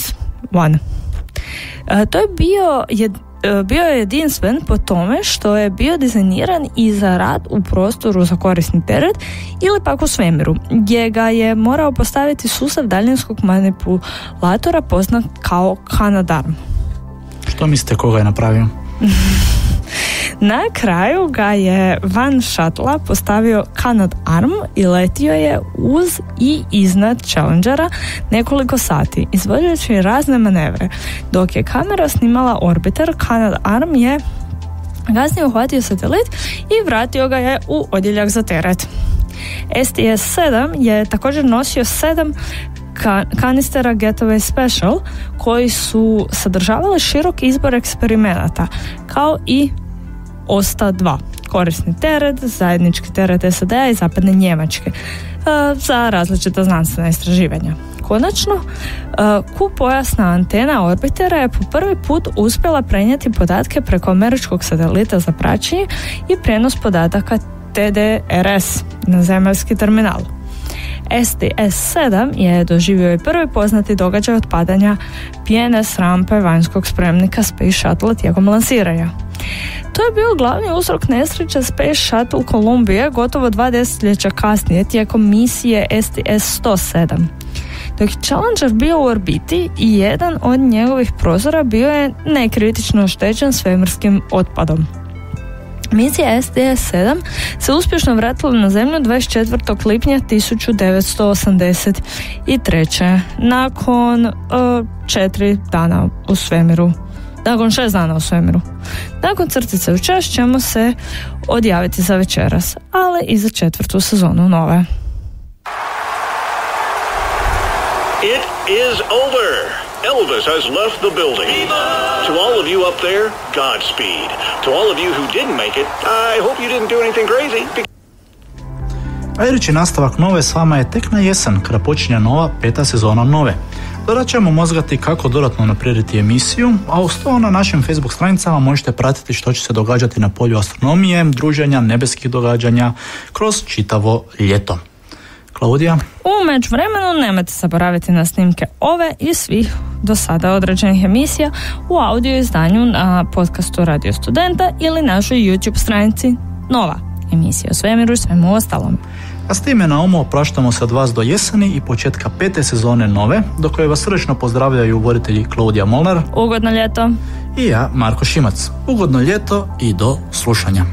Speaker 5: One. To je bio je jedinstven po tome što je bio dizajniran i za rad u prostoru za korisni teret ili pak u svemiru, gdje ga je morao postaviti sustav daljinskog manipulatora poznat kao Canadarm.
Speaker 4: Što mislite koga je napravio?
Speaker 5: Na kraju ga je van šatla postavio Canadarm i letio je uz i iznad Challengera nekoliko sati, izvođujući razne manevre. Dok je kamera snimala orbiter, Canadarm je kasnije uhvatio satelit i vratio ga je u odjeljak za teret. STS-7 je također nosio 7 kanistera Getaway Special koji su sadržavali širok izbor eksperimenata, kao i OSTA-2, korisni teret, zajednički teret SAD-a i zapadne Njemačke, za različita znanstvena istraživanja. Konačno, Q-pojasna antena orbitera je po prvi put uspjela prenijeti podatke preko američkog satelita za praćenje i prijenos podataka TDRS na zemaljski terminal. STS-7 je doživio i prvi poznati događaj otpadanja PNS rampe vanjskog spremnika Space Shuttle tijekom lansiranja. To je bio glavni uzrok nesreće Space Shuttle Columbia gotovo 2 desetljeća kasnije tijekom misije STS-107. Dok je Challenger bio u orbiti i jedan od njegovih prozora bio je nekritično oštećen svemirskim otpadom. Misija STS-7 se uspješno vratila na zemlju 24. lipnja 1983. nakon 6 dana u svemiru. Nakon crtice u čas ćemo se odjaviti za večeras, ali i za 4. sezonu nove.
Speaker 9: It is over. Elvis has left the building. To all of you up there, Godspeed. To all of you who didn't make it, I hope you didn't do anything crazy.
Speaker 4: A idući nastavak nove s vama je tek na jesen, kada počinje nova 5. sezona nove. Dodat ćemo mozgati kako dodatno unaprijediti emisiju, a uz to na našim Facebook stranicama možete pratiti što će se događati na polju astronomije, druženja, nebeskih događanja kroz čitavo ljeto. Klaudija?
Speaker 5: U međuvremenu nemojte zaboraviti na snimke ove i svih do sada određenih emisija u audio izdanju na podcastu Radio Studenta ili našoj YouTube stranici Nova, emisija o svemiru i svemu ostalom.
Speaker 4: A s time na umu opraštamo se od vas do jeseni i početka 5. sezone nove, do koje vas srdečno pozdravljaju voditelji Klaudija Molnar.
Speaker 5: Ugodno ljeto.
Speaker 4: I ja, Marko Šimac. Ugodno ljeto i do slušanja.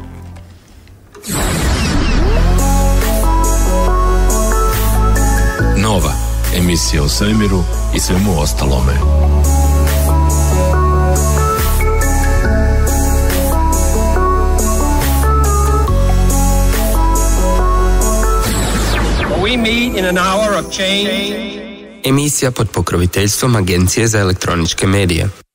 Speaker 3: Nova, emisija o svemiru i svemu ostalome.
Speaker 1: We meet in an hour of change.
Speaker 8: Emisija pod pokroviteljstvom Agencije za elektroničke medije.